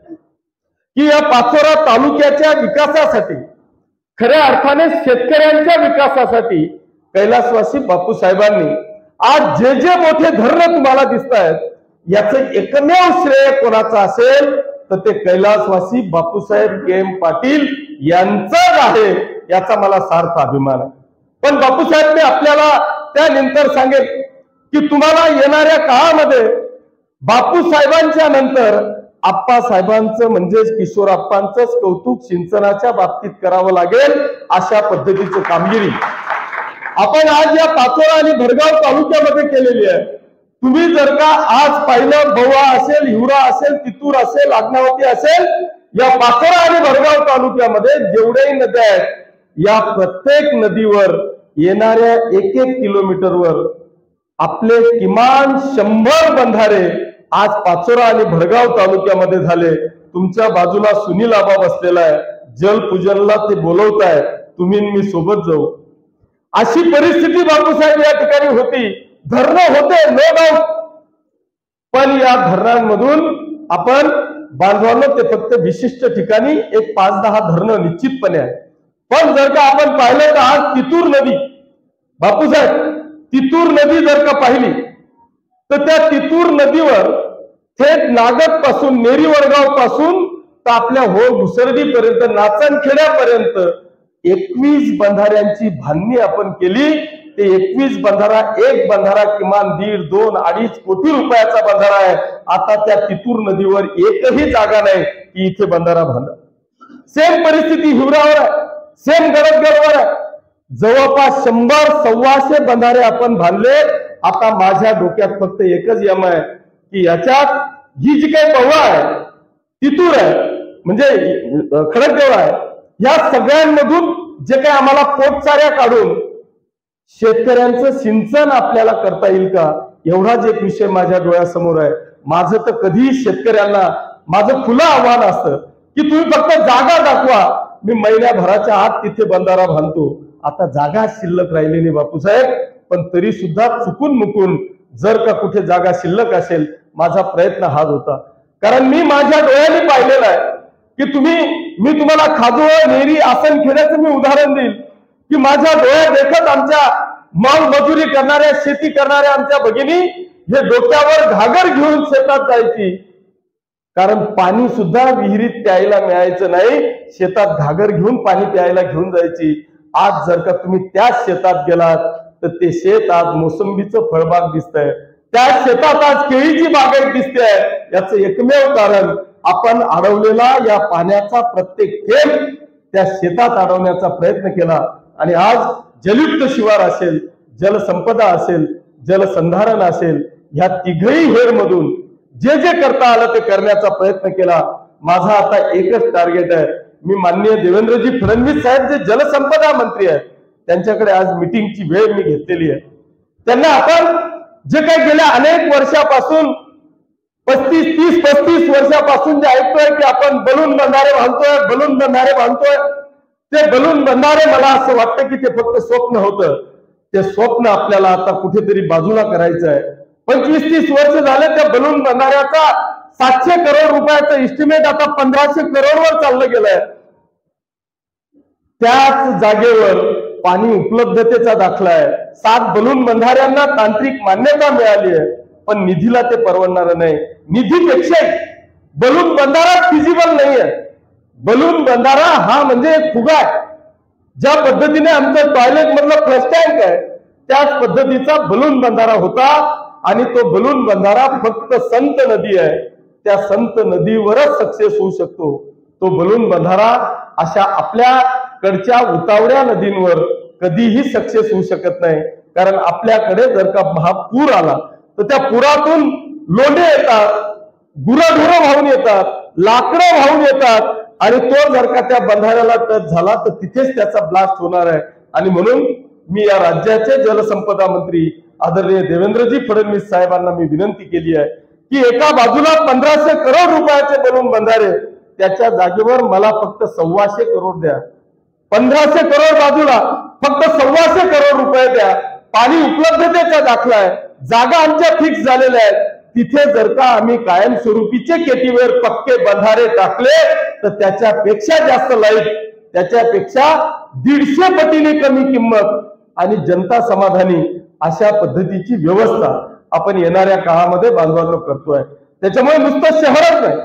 की या पाचोरा तालुक्याच्या विकासासाठी, खऱ्या अर्थाने शेतकऱ्यांच्या विकासासाठी कैलासवासी बापू साहेबांनी आज जे जे मोठे धरणं तुम्हाला दिसत आहेत याचं एकमेव श्रेय कोणाचं असेल तर ते कैलासवासी बापूसाहेब के एम पाटील यांचं आहे, याचा मला सार्थ अभिमान आहे. पण बापूसाहेब मी आपल्याला त्यानंतर सांगेल की तुम्हाला येणाऱ्या काळामध्ये बापूसाहेबांच्या नंतर आप्पासाहेबांचं म्हणजेच किशोरप्पांचंच कौतुक सिंचनाच्या बाबतीत करावं लागेल. अशा पद्धतीची कामगिरी आपण आज या पाचोरा आणि भडगाव तालुक्यामध्ये केलेली आहे. तुम्ही जर का आज पाहिलं, बवा असेल, हिवरा असेल, तितूर असेल, आग्नावती असेल, या पाचोरा आणि भडगाव तालुक्यामध्ये जेवढेही नद्या आहेत या प्रत्येक नदीवर येणाऱ्या एक एक किलोमीटरवर आपले किमान शंभर बंधारे आज पाचोरा आणि भडगाव तालुक्यामध्ये झाले. तुमच्या बाजूला सुनील आबा बसलेला आहे, जलपूजनला ते बोलवताय, तुम्ही मी सोबत जाऊ, अशी परिस्थिती बापूसाहेब या ठिकाणी होती. धरणं होते नो डाऊट, पण या धरणांमधून आपण बांधवांनो ते फक्त विशिष्ट ठिकाणी एक पाच दहा धरणं निश्चितपणे आहे. पण जर का आपण पाहिलं तर आज तितूर नदी, बापूसाहेब तितूर नदी जर का पाहिली तर त्या तितूर नदीवर थेट नागद पासून, नेरी वडगाव पासून तर आपल्या हो घुसर्डीपर्यंत, नाचनखेड्यापर्यंत एकवीस बंधाऱ्यांची बांधणी आपण केली. ते एकवीस बंधारा, एक बंधारा किमान दीड दोन अडीच कोटी रुपयाचा बंधारा आहे. आता त्या तितूर नदीवर एकही जागा नाही की इथे बंधारा बांधा. सेम परिस्थिती हिवरावर आहे, सेम गडदगडवर आहे. जवळपास शंभर सव्वाशे बंधारे आपण बांधले. आता माझ्या डोक्यात फक्त एकच यम आहे की याच्यात ही जी काही पवा आहे, तितूर आहे, म्हणजे खडकदेवळा आहे, या सगळ्यांमधून जे काही आम्हाला पोटचाऱ्या काढून शेतकऱ्यांचं सिंचन आपल्याला करता येईल का, एवढाच एक विषय माझ्या डोळ्यासमोर आहे. माझं तर कधीही शेतकऱ्यांना माझं खुलं आव्हान असतं की तुम्ही फक्त जागा दाखवा, मी महिन्याभराच्या आत तिथे बंधारा बांधतो. आता जागा शिल्लक राहिली नाही बापूसाहेब, पण तरी सुद्धा चुकून मुकून जर का कुठे जागा शिल्लक असेल, माझा प्रयत्न हाच होता. कारण मी माझ्या डोळ्यांनी पाहिलेलं आहे की तुम्ही मी तुम्हाला खाजोळ नेरी आसनखेड्याचं मी उदाहरण देईल की माझ्या डोळ्यात देखत आमच्या माल मजुरी करणाऱ्या शेती करणाऱ्या आमच्या भगिनी हे डोक्यावर घागर घेऊन शेतात जायची, कारण पाणी सुद्धा विहिरीत प्यायला मिळायचं नाही, शेतात घागर घेऊन पाणी प्यायला घेऊन जायची. आज जर का तुम्ही त्याच शेतात गेलात तर ते शेत आज मोसंबीचं फळबाग दिसतंय, त्या शेतात आज केळीची बागेत दिसते. याचं एकमेव कारण आपण अडवलेला या पाण्याचा प्रत्येक थेंब त्या शेतात अडवण्याचा प्रयत्न केला. आणि आज जलयुक्त शिवार असेल, जलसंपदा असेल, जलसंधारण असेल, ह्या तिघही हेरमधून जे जे करता आलं ते करण्याचा प्रयत्न केला. माझा आता एकच टार्गेट आहे, मी माननीय देवेंद्रजी फडणवीस साहेब जे जलसंपदा मंत्री आहेत त्यांच्याकडे आज मीटिंगची वेळ मी घेतलेली आहे. त्यांना आपण जे काही गेल्या अनेक वर्षापासून पस्तीस तीस पस्तीस वर्षापासून जे ऐकतोय की आपण बलून बंधारे बांधतोय बलून बंधारे बांधतोय, ते बलून बंधारे मला असं वाटतं की ते फक्त स्वप्न होतं. ते स्वप्न आपल्याला आता कुठेतरी बाजूला करायचं आहे. पंचवीस तीस वर्ष झाले त्या बलून बंधाऱ्याचा सातशे करोड रुपयाचं इस्टिमेट आता पंधराशे करोडवर चाललं गेलंय. त्याच जागेवर पाणी उपलब्धतेचा दाखला आहे. सात बलून बंधाऱ्यांना तांत्रिक मान्यता मिळाली आहे, पण निधीला ते परवडणार नाही. निधीपेक्षा बलून बंधारा फिजिबल नाही आहे. बलून बंधारा हा म्हणजे एक फुगा आहे. ज्या पद्धतीने आमचं टॉयलेट मधलं फ्लश टँक आहे त्याच पद्धतीचा बलून बंधारा होता. आणि तो बलून बंधारा फक्त संत नदी आहे, त्या संत नदीवरच सक्सेस होऊ शकतो. तो बलून बंधारा अशा आपल्याकडच्या उतावळ्या नदींवर कधीही सक्सेस होऊ शकत नाही. कारण आपल्याकडे जर का महापूर आला तर त्या पुरातून लोंढे येतात, गुराढोरं वाहून येतात, लाकडं वाहून येतात, आणि तो जर का त्या बंधाऱ्याला टच झाला तर तिथेच त्याचा ब्लास्ट होणार आहे. आणि म्हणून मी या राज्याचे जलसंपदा मंत्री आदरणीय देवेंद्रजी फडणवीस साहेबांना मी विनंती केली आहे की एका बाजूला पंधराशे करोड रुपयाचे बलून बंधारे, त्याच्या जागेवर मला फक्त सव्वाशे करोड द्या. पंधराशे करोड बाजूला फक्त सव्वाशे करोड रुपये द्या. पाणी उपलब्धतेचा दाखला आहे, जागा आमच्या फिक्स झालेल्या आहेत. तिथे जर का आम्ही कायमस्वरूपीचे केटीवेर पक्के बंधारे टाकले तर त्याच्यापेक्षा जास्त लाईट, त्याच्यापेक्षा दीडशे पटीने कमी किंमत आणि जनता समाधानी अशा पद्धतीची व्यवस्था आपण येणाऱ्या काळामध्ये बांधवांनो करतोय. त्याच्यामुळे नुसतं शहरच नाही,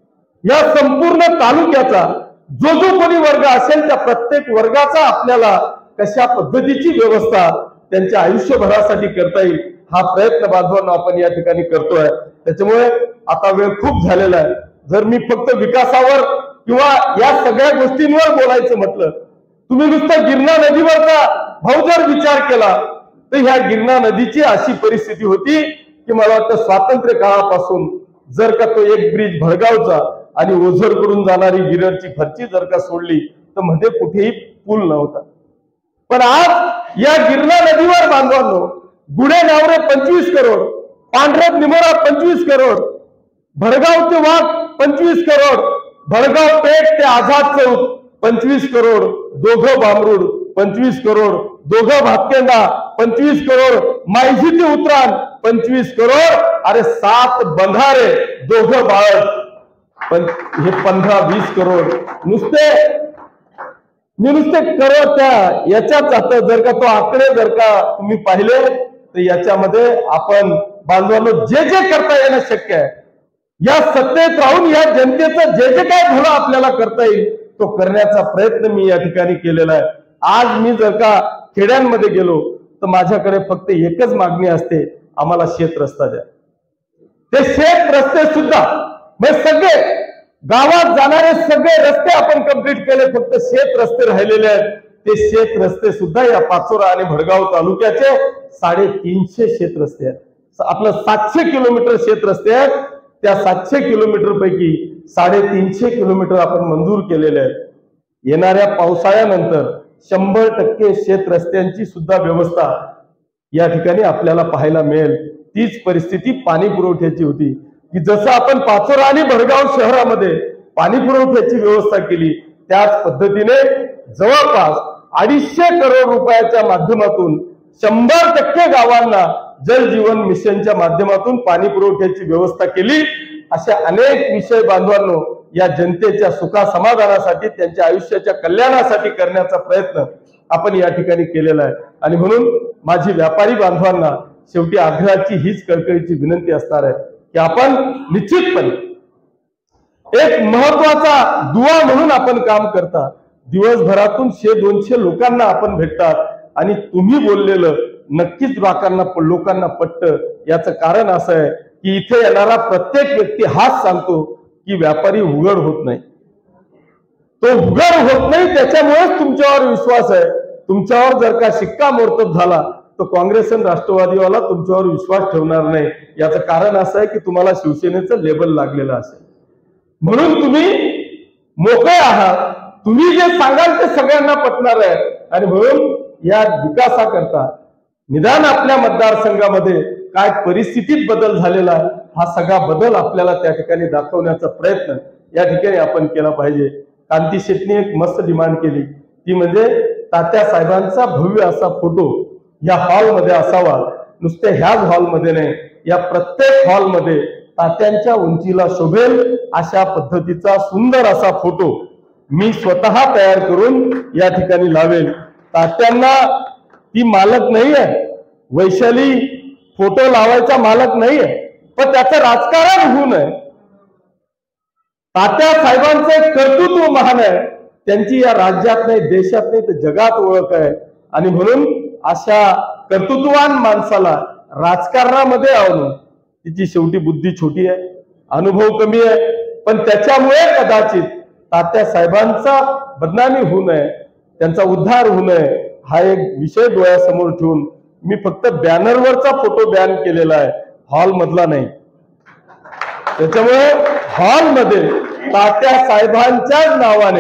या संपूर्ण तालुक्याचा जो जो कोणी वर्ग असेल त्या प्रत्येक वर्गाचा आपल्याला कशा पद्धतीची व्यवस्था त्यांच्या आयुष्यभरासाठी करता येईल हा प्रयत्न बांधवांना आपण या ठिकाणी करतोय. त्याच्यामुळे आता वेळ खूप झालेला आहे. जर मी फक्त विकासावर किंवा या सगळ्या गोष्टींवर बोलायचं म्हटलं, तुम्ही नुसतं गिरणा नदीवरचा भाऊ जर विचार केला तर ह्या गिरणा नदीची अशी परिस्थिती होती की मला वाटतं स्वातंत्र्य काळापासून जर का तो एक ब्रिज भडगावचा आणि ओझरकडून जाणारी गिरडची फरची जर का सोडली तर मध्ये कुठेही पूल नव्हता. पण आज या गिरणा नदीवर बांधवांनो गुढे नावरे पंचवीस करोड, पांढरत निमोरा पंचवीस करोड, भडगाव ते वाघ पंचवीस करोड, भडगाव पेठ ते आझाद चौक पंचवीस करोड, दोघं बामरूड पंचवीस करोड, दोघं भातकेंडा पंचवीस करोड, मायझी ते उतराण पंचवीस करोड, अरे सात बंधारे दोघं बाळत पण हे पंधरा वीस करोड. नुसते मी नुसते करोड त्या याच्यात जातं. जर का तो आकडे जर का तुम्ही पाहिले तर याच्यामध्ये आपण बांधवांनो जे जे करता येणं शक्य आहे, या सत्तेत राहून या जनतेचं जे जे काय भलं आपल्याला करता येईल तो करण्याचा प्रयत्न मी या ठिकाणी केलेला आहे. आज मी जर का खेड्यांमध्ये गेलो तर माझ्याकडे फक्त एकच मागणी असते, आम्हाला शेत रस्ता द्या. ते शेत रस्ते सुद्धा म्हणजे सगळे गावात जाणारे सगळे रस्ते आपण कंप्लीट केले, फक्त शेत रस्ते राहिलेले आहेत. ते शेत रस्ते सुद्धा या पाचोरा आणि भडगाव तालुक्याचे साडेतीनशे शेत रस्ते आहेत. आपलं सातशे किलोमीटर शेत रस्ते आहेत. त्या सातशे किलोमीटर पैकी साडेतीनशे किलोमीटर आपण मंजूर केलेले आहेत. येणाऱ्या पावसाळ्यानंतर शंभर टक्के शेत रस्त्यांची सुद्धा व्यवस्था या ठिकाणी आपल्याला पाहायला मिळेल. तीच परिस्थिती पाणी पुरवठ्याची होती की जसं आपण पाचोरा आणि भडगाव शहरामध्ये पाणी पुरवठ्याची व्यवस्था केली त्याच पद्धतीने जवळपास अडीचशे करोड रुपयाच्या माध्यमातून शंभर टक्के गावांना जल जीवन मिशनच्या माध्यमातून पाणी पुरवठ्याची व्यवस्था केली. असे अनेक विषय बांधवांनो या जनतेच्या सुखा समाधानासाठी त्यांच्या आयुष्याच्या कल्याणासाठी करण्याचा प्रयत्न आपण या ठिकाणी केलेला आहे। आणि म्हणून माझी व्यापारी बांधवांना शेवटी आग्रहाची हीच कळकळीची विनंती असणार आहे की आपण निश्चितपणे एक महत्वाचा दुवा म्हणून आपण काम करता, दिवसभरातून शे दोनशे लोकांना आपण भेटतात आणि तुम्ही बोललेलं नक्कीच लोकांना लोकांना पटतं। याचं कारण असं आहे की इथे येणारा प्रत्येक व्यक्ती हाच सांगतो की व्यापारी उघड होत नाही, तो उघड होत नाही, त्याच्यामुळेच तुमच्यावर विश्वास आहे। तुमच्यावर जर का शिक्कामोर्तब झाला तर काँग्रेस आणि राष्ट्रवादीवाला तुमच्यावर विश्वास ठेवणार नाही। याचं कारण असं आहे की तुम्हाला शिवसेनेचं लेबल लागलेलं असेल, म्हणून तुम्ही मोकळे आहात, तुम्ही जे सांगाल ते सगळ्यांना पटणार आहे। आणि म्हणून या विकासाकरता निदान आपल्या मतदारसंघामध्ये काय परिस्थितीत बदल झालेला आहे हा सगळा बदल आपल्याला त्या ठिकाणी दाखवण्याचा प्रयत्न या ठिकाणी आपण केला पाहिजे। कांती शेटनी एक मस्त डिमांड केली, ती म्हणजे तात्या साहेबांचा भव्य असा फोटो या हॉलमध्ये असावा, नुसते ह्याच हॉलमध्ये नाही, या प्रत्येक हॉलमध्ये तात्यांच्या उंचीला शोभेल अशा पद्धतीचा सुंदर असा फोटो मी स्वतः तयार करून या ठिकाणी लावेल। तात्यांना ती मालक नाही आहे, वैशाली फोटो लावायचा मालक नाही आहे, पण त्याचं राजकारण होऊ नये। तात्या साहेबांचं एक कर्तृत्व महान आहे, त्यांची या राज्यात नाही, देशात नाही तर जगात ओळख आहे। आणि म्हणून अशा कर्तृत्ववान माणसाला राजकारणामध्ये आणून, तिची शेवटी बुद्धी छोटी आहे, अनुभव कमी आहे, पण त्याच्यामुळे कदाचित तात्या साहेबांचा बदनामी होऊ नये, त्यांचा उद्धार होऊ नये हा एक विषय डोळ्यासमोर ठेवून मी फक्त बॅनरवरचा फोटो बॅन केलेला आहे, हॉल मधला नाही। त्याच्यामुळे हॉलमध्ये तात्या साहेबांच्याच नावाने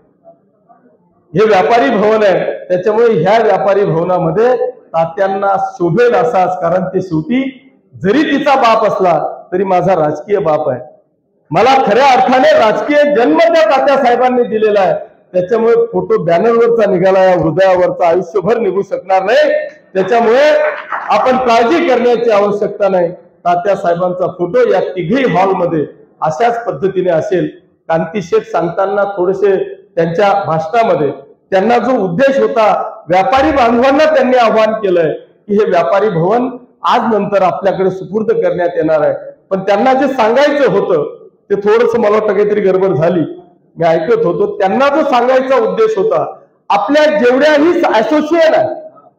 हे व्यापारी भवन आहे, त्याच्यामुळे ह्या व्यापारी भवनामध्ये तात्यांना शोभेल असाच, कारण ते शेवटी जरी तिचा बाप असला तरी माझा राजकीय बाप आहे। मला खऱ्या अर्थाने राजकीय जन्म त्या तात्या साहेबांनी दिलेला आहे, त्याच्यामुळे फोटो बॅनरवरचा निघाला या हृदयावरचा आयुष्यभर निघू शकणार नाही। त्याच्यामुळे आपण काळजी करण्याची आवश्यकता नाही। तात्या साहेबांचा फोटो या तिघही हॉलमध्ये अशाच पद्धतीने असेल। कांती शेठ सांगताना थोडेसे त्यांच्या भाषणामध्ये त्यांना जो उद्देश होता, व्यापारी बांधवांना त्यांनी आवाहन केलंय की हे व्यापारी भवन आज नंतर आपल्याकडे सुपूर्द करण्यात येणार आहे, पण त्यांना जे सांगायचं होतं ते थोडंसं मला वाटतं काहीतरी गडबड झाली, मी ऐकत होतो। त्यांना जो सांगायचा उद्देश होता, आपल्या जेवढ्याही असोसिएशन आहे,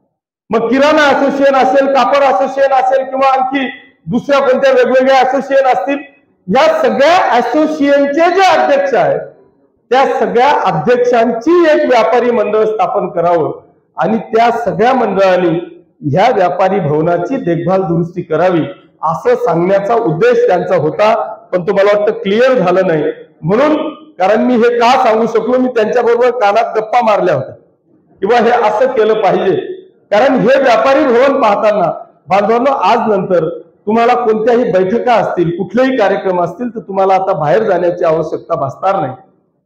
मग किराणा असोसिएशन असेल, कापड असोसिएशन असेल किंवा आणखी दुसऱ्या कोणत्या वेगवेगळ्या असोसिएशन असतील, या सगळ्या असोसिएशनचे जे अध्यक्ष आहेत त्या सगळ्या अध्यक्षांची एक व्यापारी मंडळ स्थापन करावं आणि त्या सगळ्या मंडळांनी ह्या व्यापारी भवनाची देखभाल दुरुस्ती करावी असं सांगण्याचा उद्देश त्यांचा होता, पण तो मला वाटतं क्लिअर झालं नाही। म्हणून कारण मी हे का सांगू शकलो, मी त्यांच्याबरोबर कानात गप्पा मारल्या होत्या किंवा हे असं केलं पाहिजे, कारण हे व्यापारी भवन पाहताना बांधवांनो आज नंतर तुम्हाला कोणत्याही बैठका असतील, कुठलेही कार्यक्रम असतील तर तुम्हाला आता बाहेर जाण्याची आवश्यकता भासणार नाही।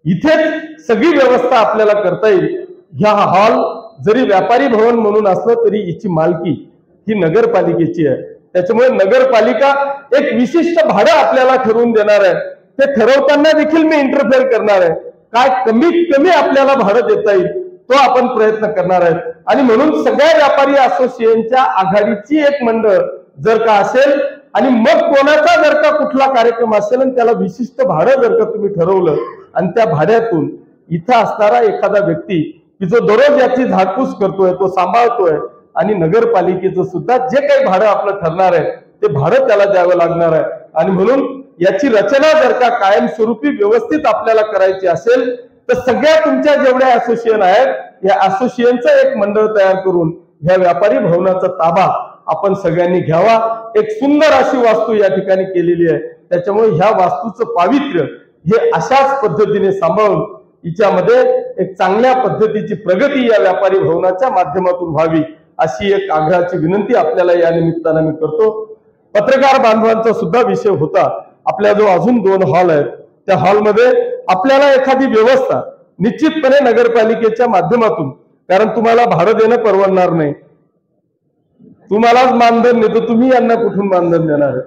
इथेच सगळी व्यवस्था आपल्याला करता येईल। ह्या हॉल जरी व्यापारी भवन म्हणून असलं तरी हिची मालकी ही नगरपालिकेची आहे, त्याच्यामुळे नगरपालिका एक विशिष्ट भाडं आपल्याला ठरवून देणार आहे। ते ठरवताना देखील मी इंटरफेअर करणार आहे, काय कमीत कमी आपल्याला भाडं देता येईल तो आपण प्रयत्न करणार आहे। आणि म्हणून सगळ्या व्यापारी असोसिएशनच्या आघाडीची एक मंडळ जर का असेल आणि मग कोणाचा जर का कुठला कार्यक्रम असेल आणि त्याला विशिष्ट भाडं जर का तुम्ही ठरवलं आणि त्या भाड्यातून इथं असणारा एखादा व्यक्ती की जो दररोज याची झाडपूस करतोय, तो सांभाळतोय आणि नगरपालिकेचं सुद्धा जे काही भाडं आपलं ठरणार आहे ते भाडं त्याला द्यावं लागणार आहे। आणि म्हणून याची रचना जर का कायमस्वरूपी व्यवस्थित आपल्याला करायची असेल तर सगळ्या तुमच्या जेवढ्या असोसिएशन आहेत या असोसिएशनचं एक मंडळ तयार करून ह्या व्यापारी भवनाचा ताबा आपण सगळ्यांनी घ्यावा। एक सुंदर अशी वास्तू या ठिकाणी केलेली आहे, त्याच्यामुळे ह्या वास्तूचं पावित्र्य हे अशाच पद्धतीने सांभाळून हिच्यामध्ये एक चांगल्या पद्धतीची प्रगती या व्यापारी भवनाच्या माध्यमातून व्हावी अशी एक आग्रहाची विनंती आपल्याला या निमित्तानं मी करतो। पत्रकार बांधवांचा सुद्धा विषय होता, आपल्या जो अजून दोन हॉल आहेत त्या हॉलमध्ये आपल्याला एखादी व्यवस्था निश्चितपणे नगरपालिकेच्या माध्यमातून, कारण तुम्हाला भाडं देणं परवडणार नाही, तुम्हालाच मानधन देतो, तुम्ही यांना कुठून मानधन देणार आहे,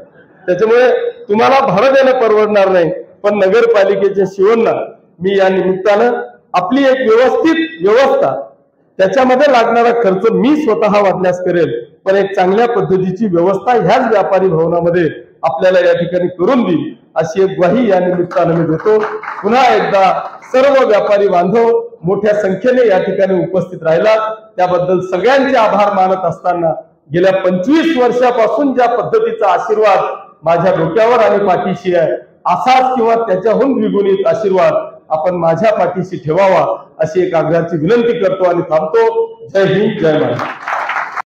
त्याच्यामुळे तुम्हाला भाडं देणं परवडणार नाही, पण नगरपालिकेच्या शिवणला मी या निमित्तानं आपली एक व्यवस्थित व्यवस्था, त्याच्यामध्ये लागणारा खर्च मी स्वतः वाटल्यास करेल, पण एक चांगल्या पद्धतीची व्यवस्था ह्याच व्यापारी भवनामध्ये आपल्याला या ठिकाणी करून देईल अशी एक ग्वाही या निमित्तानं मी देतो। पुन्हा एकदा सर्व व्यापारी बांधव मोठ्या संख्येने या ठिकाणी उपस्थित राहिलात, त्याबद्दल सगळ्यांचे आभार मानत असताना गेल्या पंचवीस वर्षापासून ज्या पद्धतीचा आशीर्वाद माझ्या डोक्यावर आणि पाठीशी आहे, असाच किंवा त्याच्याहून द्विगुणित आशीर्वाद आपण माझ्या पाठीशी ठेवावा अशी एक आग्रहाची विनंती करतो आणि थांबतो। जय हिंद, जय महाराष्ट्र।